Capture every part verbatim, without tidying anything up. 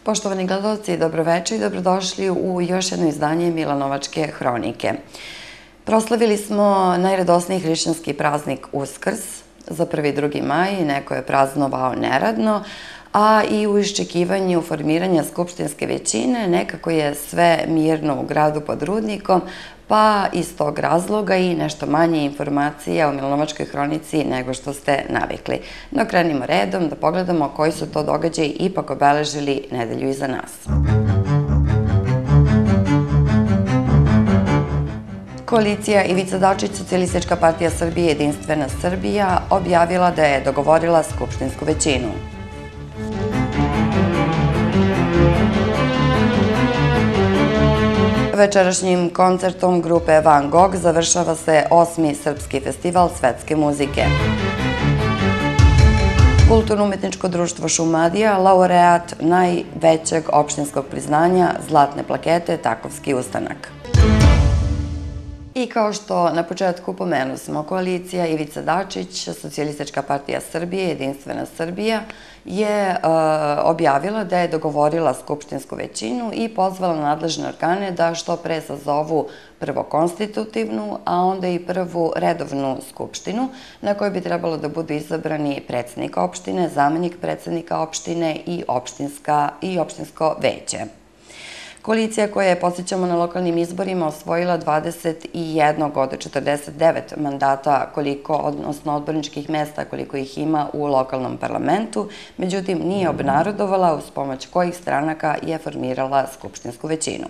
Poštovani gledalci, dobroveče i dobrodošli u još jedno izdanje Milanovačke hronike. Proslavili smo najradosniji hrišćanski praznik Uskrs za prvi i drugi maj, neko je praznovao neradno, a i u iščekivanju formiranja skupštinske većine nekako je sve mirno u gradu pod Rudnikom, pa iz tog razloga i nešto manje informacija o Milanovačkoj hronici nego što ste navikli. No krenimo redom da pogledamo koji su to događaji ipak obeležili nedelju iza nas. Koalicija Ivica Dačić, Socijalistička partija Srbije, Jedinstvena Srbija objavila da je dogovorila skupštinsku većinu. Večerašnjim koncertom grupe Van Gogh završava se osmi srpski festival svetske muzike. Kulturno-umetničko društvo Šumadija, laureat najvećeg opštinskog priznanja Zlatne plakete Takovski ustanak. I kao što na početku pomenu smo, koalicija Ivica Dačić, Socijalistička partija Srbije, Jedinstvena Srbija je objavila da je dogovorila skupštinsku većinu i pozvala nadležne organe da što pre sazovu prvo konstitutivnu, a onda i prvu redovnu skupštinu na kojoj bi trebalo da budu izabrani predsednik opštine, zamenik predsednika opštine i opštinsko veće. Koalicija koja je, podsjećamo, na lokalnim izborima osvojila dvadeset jedan od četrdeset devet mandata, koliko, odnosno odborničkih mesta koliko ih ima u lokalnom parlamentu, međutim nije obnarodovala uz pomoć kojih stranaka je formirala skupštinsku većinu.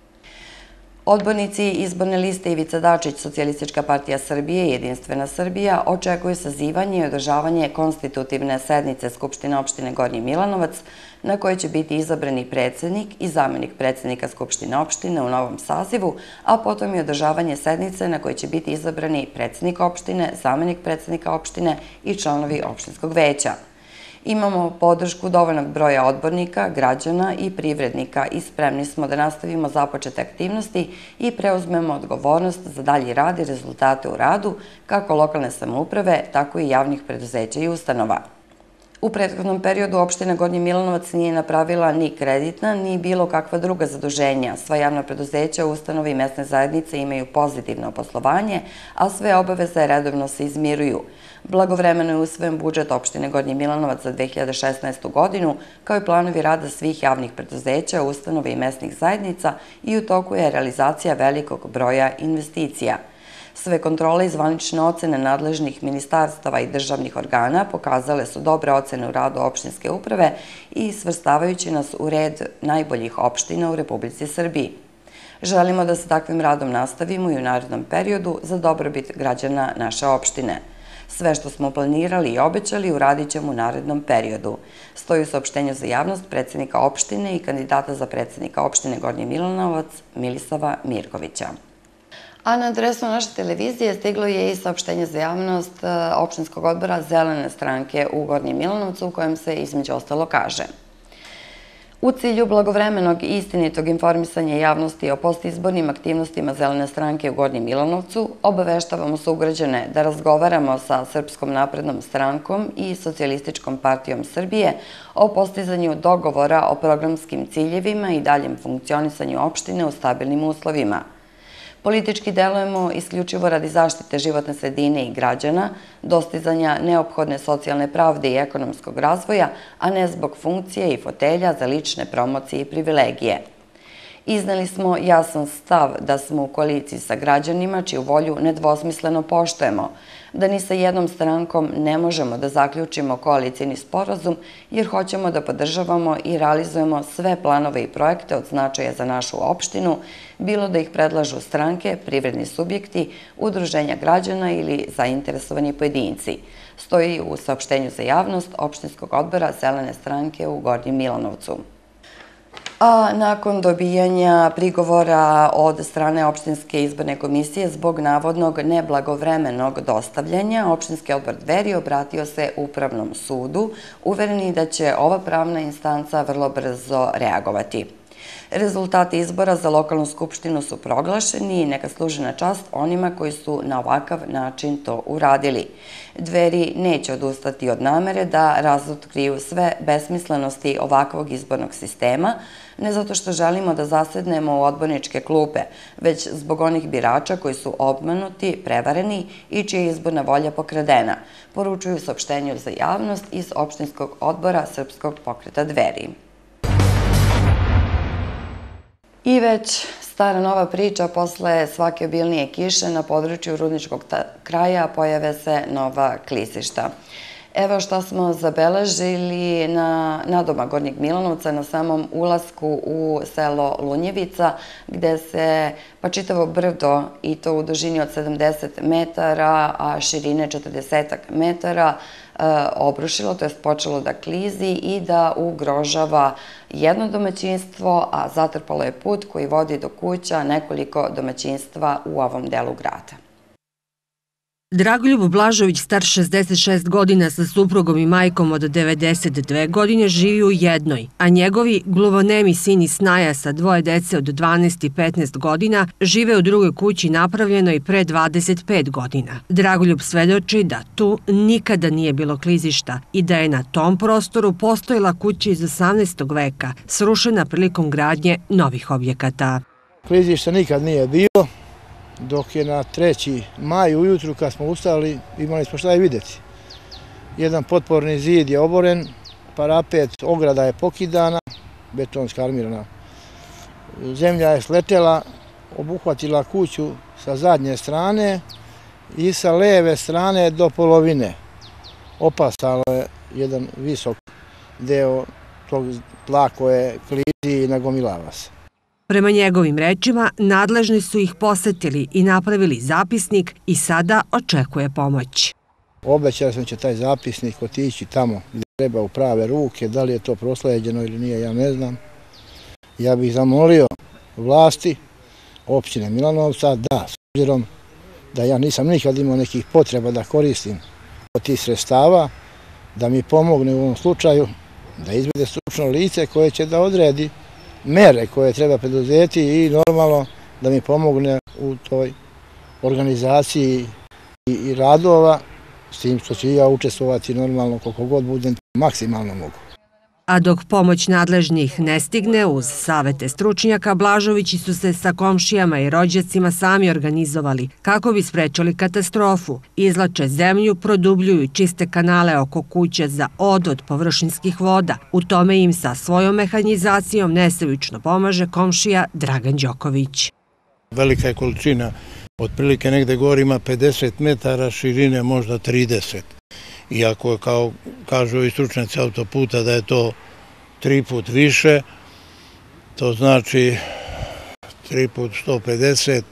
Odbornici izborne liste Ivica Dačić, Socijalistička partija Srbije i Jedinstvena Srbija očekuju sazivanje i održavanje konstitutivne sednice Skupštine opštine Gornji Milanovac, na kojoj će biti izabrani predsednik i zamenik predsednika Skupštine opštine u novom sazivu, a potom i održavanje sednice na kojoj će biti izabrani predsednik opštine, zamenik predsednika opštine i članovi opštinskog veća. Imamo podršku dovoljnog broja odbornika, građana i privrednika i spremni smo da nastavimo započete aktivnosti i preuzmemo odgovornost za dalji rad i rezultate u radu kako lokalne samouprave, tako i javnih preduzeća i ustanova. U prethodnom periodu opština Gornji Milanovac nije napravila ni kreditna, ni bilo kakva druga zaduženja. Sva javna preduzeća, ustanove i mesne zajednice imaju pozitivno poslovanje, a sve obaveze redovno se izmiruju. Blagovremeno je usvojen budžet opštine Gornji Milanovac za dve hiljade šesnaestu. godinu, kao i planovi rada svih javnih preduzeća, ustanove i mesnih zajednica i u toku je realizacija velikog broja investicija. Sve kontrole i zvanične ocene nadležnih ministarstava i državnih organa pokazale su dobre ocene u radu opštinske uprave i svrstavajući nas u red najboljih opština u Republici Srbiji. Želimo da se takvim radom nastavimo i u narednom periodu za dobrobit građana naše opštine. Sve što smo planirali i obećali uradit ćemo u narednom periodu. Stoji u saopštenju za javnost predsednika opštine i kandidata za predsednika opštine Gornji Milanovac Milisava Mirkovića. A na adresu naše televizije stiglo je i saopštenje za javnost opštinskog odbora Zelene stranke u Gornjem Milanovcu, u kojem se između ostalo kaže: u cilju blagovremenog i istinitog informisanja javnosti o postizbornim aktivnostima Zelene stranke u Gornjem Milanovcu, obaveštavamo sugrađane da razgovaramo sa Srpskom naprednom strankom i Socijalističkom partijom Srbije o postizanju dogovora o programskim ciljevima i daljem funkcionisanju opštine u stabilnim uslovima. Politički delujemo isključivo radi zaštite životne sredine i građana, dostizanja neophodne socijalne pravde i ekonomskog razvoja, a ne zbog funkcije i fotelja za lične promocije i privilegije. Izneli smo jasan stav da smo u koaliciji sa građanima, čiju volju nedvosmisleno poštujemo, da ni sa jednom strankom ne možemo da zaključimo koalicijni sporazum, jer hoćemo da podržavamo i realizujemo sve planove i projekte od značaja za našu opštinu, bilo da ih predlažu stranke, privredni subjekti, udruženja građana ili zainteresovani pojedinci. Stoji u saopštenju za javnost opštinskog odbora Zelene stranke u Gornjem Milanovcu. A nakon dobijanja prigovora od strane opštinske izborne komisije zbog navodnog neblagovremenog dostavljanja, opštinski odbor Dveri obratio se Upravnom sudu, uvereni da će ova pravna instanca vrlo brzo reagovati. Rezultati izbora za lokalnu skupštinu su proglašeni i neka služe na čast onima koji su na ovakav način to uradili. Dveri neće odustati od namere da razotkriju sve besmislenosti ovakvog izbornog sistema, ne zato što želimo da zasednemo u odborničke klupe, već zbog onih birača koji su obmanuti, prevareni i čija je izborna volja pokradena, poručuju u saopštenju za javnost iz opštinskog odbora Srpskog pokreta Dveri. I već stara nova priča, posle svake obilnije kiše na području Rudničkog kraja pojave se nova klizišta. Evo što smo zabeležili na nadomak Gornjeg Milanovca, na samom ulasku u selo Lunjevica, gde se pa čitavo brdo, i to u dužini od sedamdeset metara, a širine četrdeset metara, obrušilo, to je počelo da klizi i da ugrožava jedno domaćinstvo, a zatrpalo je put koji vodi do kuća nekoliko domaćinstva u ovom delu grada. Dragoljub Blažović, star šezdeset šest godina, sa suprugom i majkom od devedeset dve godine, živi u jednoj, a njegovi gluvonemi sin i snaja sa dvoje dece od dvanaest i petnaest godina žive u drugoj kući napravljenoj pre dvadeset pet godina. Dragoljub svedoči da tu nikada nije bilo klizišta i da je na tom prostoru postojala kuća iz osamnaestog veka, srušena prilikom gradnje novih objekata. Klizišta nikad nije bilo. Dok je na treći maj ujutru kad smo ustali, imali smo šta i vidjeti. Jedan potporni zid je oboren, parapet, ograda je pokidana, betonska armirana. Zemlja je sletela, obuhvatila kuću sa zadnje strane i sa leve strane do polovine. Opasalo je jedan visok deo tog tla koje klizi i nagomilava se. Prema njegovim rečima, nadležni su ih posetili i napravili zapisnik i sada očekuje pomoć. Obećali sam će taj zapisnik otići tamo gdje treba u prave ruke, da li je to prosleđeno ili nije, ja ne znam. Ja bih zamolio vlasti opštine Milanovca da, s obzirom da ja nisam nikad imao nekih potreba da koristim od tih sredstava, da mi pomogne u ovom slučaju, da izvede stručno lice koje će da odredi mere koje treba preduzeti i normalno da mi pomogne u toj organizaciji i radova, s tim što ću i ja učestvovati normalno koliko god budem maksimalno mogu. A dok pomoć nadležnih ne stigne, uz savete stručnjaka, Blažovići su se sa komšijama i rođacima sami organizovali kako bi sprečali katastrofu. Izlače zemlju, produbljuju čiste kanale oko kuće za odvod površinskih voda. U tome im sa svojom mehanizacijom nesebično pomaže komšija Dragan Đoković. Velika je količina, otprilike negde gore ima pedeset metara, širine možda trideset. Iako, kao kažu i stručnjaci autoputa, da je to tri put više, to znači tri put sto pedeset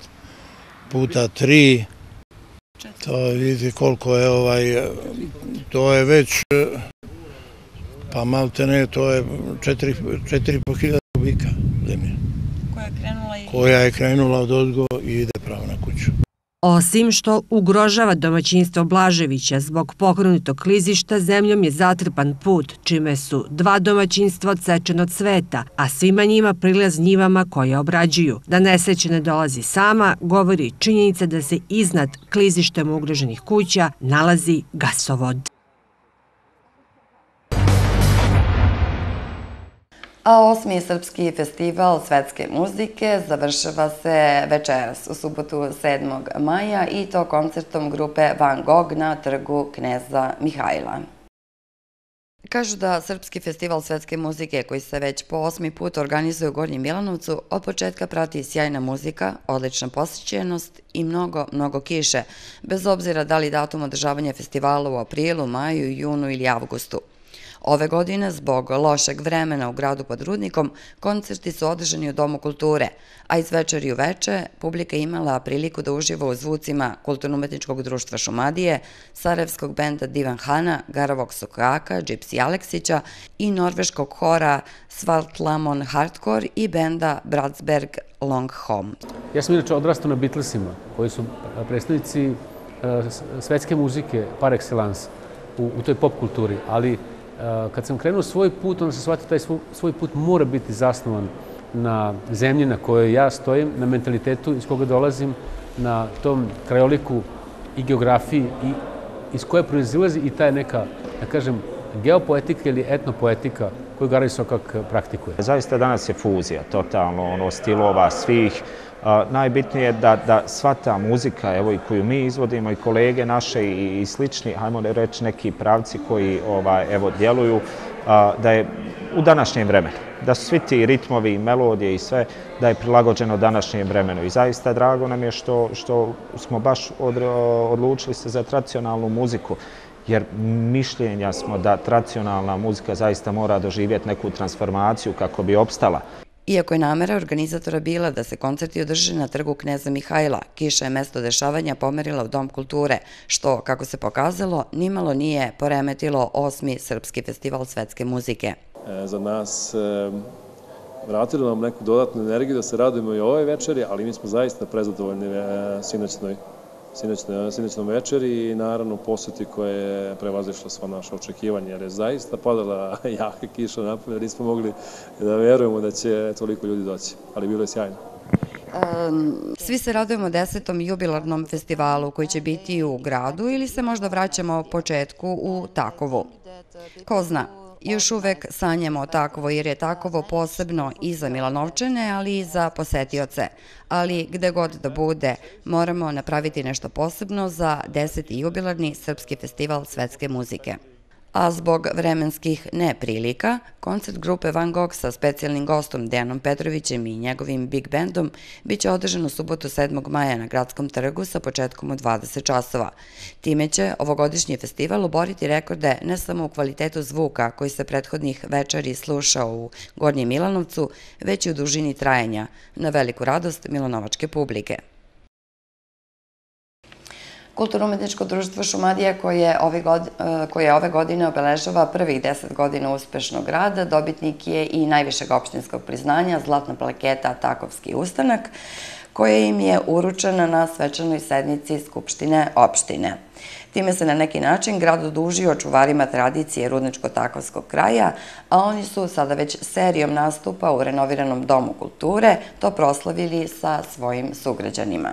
puta tri, to vidite koliko je ovaj, to je već, pa malte ne, to je četiri i po hiljada kubika zemlje. Koja je krenula od ozgo i ide pravo na kuću. Osim što ugrožava domaćinstvo Blaževića, zbog pokrenutog klizišta zemljom je zatrpan put, čime su dva domaćinstva odsečena od sveta, a svima njima prilaz njivama koje obrađuju. Da nesreća ne dolazi sama, govori činjenica da se iznad klizištem ugroženih kuća nalazi gasovod. A osmi Srpski festival svetske muzike završava se večeras u subotu sedmog maja i to koncertom grupe Van Gogh na trgu Kneza Mihajla. Kažu da Srpski festival svetske muzike, koji se već po osmi put organizuje u Gornjem Milanovcu, od početka prati sjajna muzika, odlična posjećenost i mnogo, mnogo kiše, bez obzira da li datum održavanja festivala u aprilu, maju, junu ili avgustu. Ove godine, zbog lošeg vremena u gradu pod Rudnikom, koncerti su održani u Domu kulture, a iz večeri u veče publika imala priliku da uživa u zvucima Kulturno-umetničkog društva Šumadije, sarajevskog benda Divan Hana, Garavog Sokaka, Gypsy Aleksića i norveškog hora Svartlamon Hardcore i benda Bratsberg Long Home. Ja sam inače odrastao na Beatlesima, koji su predstavnici svetske muzike par excellence u toj pop kulturi, ali kad sam krenuo svoj put, onda sam shvatio da taj svoj put mora biti zasnovan na zemlji na kojoj ja stojim, na mentalitetu iz koga dolazim, na tom krajoliku i geografiji i iz koje proizilazi i ta neka, da kažem, geopoetika ili etnopoetika koju Garaj Sokak praktikuje. Zaista danas je fuzija, totalno, ono, stilova svih. Najbitnije je da, da sva ta muzika, evo i koju mi izvodimo i kolege naše i, i slični, hajmo reći neki pravci koji ovaj, evo djeluju, da je u današnjem vremenu, da su svi ti ritmovi i melodije i sve, da je prilagođeno današnjem vremenu. I zaista drago nam je što, što smo baš od, odlučili se za tradicionalnu muziku, jer mišljenja smo da tradicionalna muzika zaista mora doživjeti neku transformaciju kako bi opstala. Iako je namera organizatora bila da se koncerti održe na trgu Kneza Mihajla, kiša je mesto dešavanja pomerila u Dom kulture, što, kako se pokazalo, nimalo nije poremetilo osmi Srpski festival svetske muzike. Za nas vratili nam neku dodatnu energiju da se radujemo i ovoj večeri, ali mi smo zaista prezadovoljni sinoćnoj sinoćnom večeri i naravno posjeti koje je prevazišla sva naša očekivanja, jer je zaista padala jaka kiša napolje, jer nismo mogli da verujemo da će toliko ljudi doći, ali bilo je sjajno. Svi se radujemo desetom jubilarnom festivalu koji će biti u gradu ili se možda vraćamo početku u Takovu. Ko zna? Još uvek sanjamo o Takovo jer je Takovo posebno i za Milanovčane, ali i za posetioce. Ali gde god da bude, moramo napraviti nešto posebno za deseti jubilarni Srpski festival svetske muzike. A zbog vremenskih neprilika, koncert grupe Van Gogh sa specijalnim gostom Dejanom Petrovićem i njegovim big bandom biće održan u subotu sedmog maja na Gradskom trgu sa početkom u dvadeset časova. Time će ovogodišnji festival oboriti rekorde ne samo u kvalitetu zvuka koji se prethodnih večeri slušao u Gornjem Milanovcu, već i u dužini trajanja, na veliku radost milanovačke publike. Kulturno-umetničko društvo Šumadija, koje ove godine obeležava prvih deset godina uspešnog rada, dobitnik je i najvišeg opštinskog priznanja Zlatna plaketa Takovski ustanak, koja im je uručena na svečanoj sednici Skupštine opštine. Time se na neki način grad odužio čuvarima tradicije Rudničko-Takovskog kraja, a oni su sada već serijom nastupa u renoviranom Domu kulture to proslavili sa svojim sugrađanima.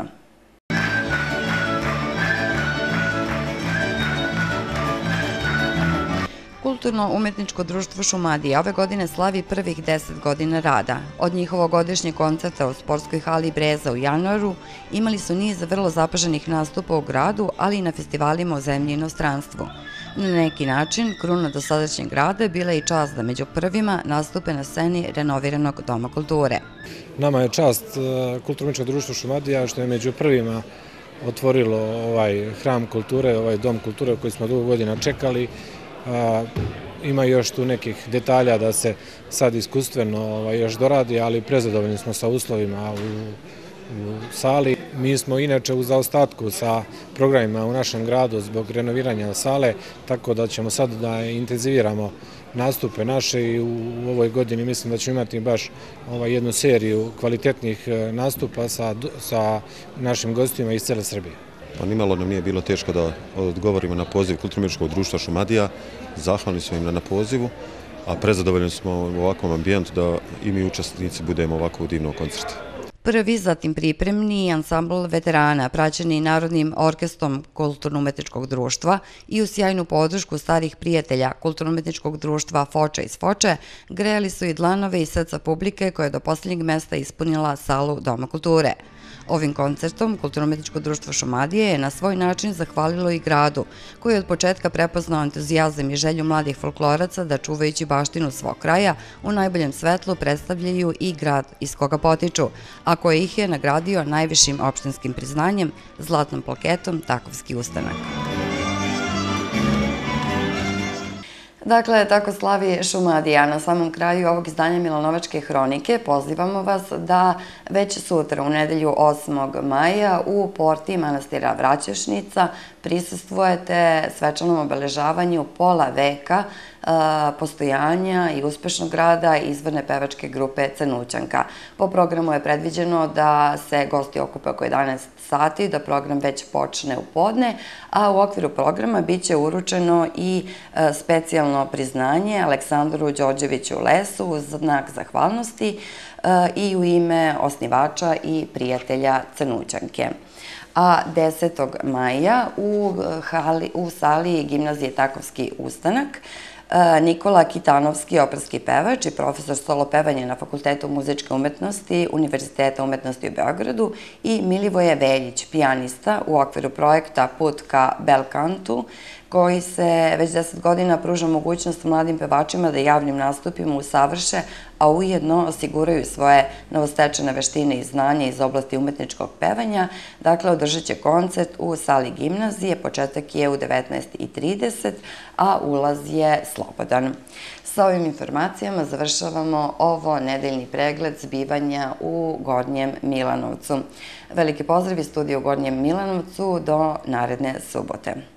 Kulturno-umetničko društvo Šumadija ove godine slavi prvih deset godina rada. Od njihovog godišnjeg koncerta u sportskoj hali Breza u januaru imali su niz vrlo zapaženih nastupa u gradu, ali i na festivalima u zemlji i inostranstvu. Na neki način, kruna dosadašnjeg rada bila je i čast da među prvima nastupe na sceni renoviranog Doma kulture. Nama je čast Kulturno-umetničko društvo Šumadija što je među prvima otvorilo ovaj hram kulture, ovaj Dom kulture koji smo dugo godina čekali. Ima još tu nekih detalja da se sad iskustveno još doradi, ali prezadovoljni smo sa uslovima u sali. Mi smo inače u zaostatku sa programima u našem gradu zbog renoviranja sale, tako da ćemo sad da intenziviramo nastupe naše i u ovoj godini mislim da ćemo imati baš jednu seriju kvalitetnih nastupa sa našim gostima iz cele Srbije. Nimalo nam nije bilo teško da odgovorimo na poziv Kulturno-umetničkog društva Šumadija. Zahvalni smo im na pozivu, a prezadovoljni smo u ovakvom ambijentu da i mi učesnici budemo ovako u divnom koncertu. Prvi, zatim pripremni ansambl veterana, praćeni Narodnim orkestrom Kulturno-umetničkog društva i u sjajnu podršku starih prijatelja Kulturno-umetničkog društva Foča iz Foče, grejali su i dlanove i srca publike koja je do posljednjeg mesta ispunila salu Doma kulture. Ovim koncertom Kulturno-umetničko društvo Šumadije je na svoj način zahvalilo i gradu, koji je od početka prepoznao entuzijazam i želju mladih folkloraca da čuvajući baštinu svog kraja u najboljem svetlu predstavljaju i grad iz koga potiču, a koji ih je nagradio najvišim opštinskim priznanjem Zlatnom plaketom Takovski ustanak. Dakle, tako slavi Šumadija. Na samom kraju ovog izdanja Milanovačke hronike pozivamo vas da već sutra, u nedelju osmog maja, u porti manastira Vraćešnica prisustvujete svečanom obeležavanju pola veka postojanja i uspešnog rada izvorne pevačke grupe Canućanka. Po programu je predviđeno da se gosti okupe oko jedanaest sati, da program već počne u podne, a u okviru programa biće uručeno i specijalno specijalno priznanje Aleksandru Đorđeviću Lesu uz znak zahvalnosti i u ime osnivača i prijatelja Canućanke. A desetog maja u sali Gimnazije Takovski ustanak Nikola Kitanovski, operski pevač i profesor solo pevanja na Fakultetu muzičke umetnosti Univerziteta umetnosti u Beogradu i Milivoje Veljić, pijanista u okviru projekta Put ka Belkantu, koji se već deset godina pruža mogućnost mladim pevačima da javnim nastupima usavrše, a ujedno osiguraju svoje novostečene veštine i znanje iz oblasti umetničkog pevanja. Dakle, održat će koncert u sali gimnazije, početak je u devetnaest i trideset, a ulaz je slobodan. Sa ovim informacijama završavamo ovo nedeljni pregled zbivanja u Gornjem Milanovcu. Veliki pozdrav iz studija u Gornjem Milanovcu do naredne subote.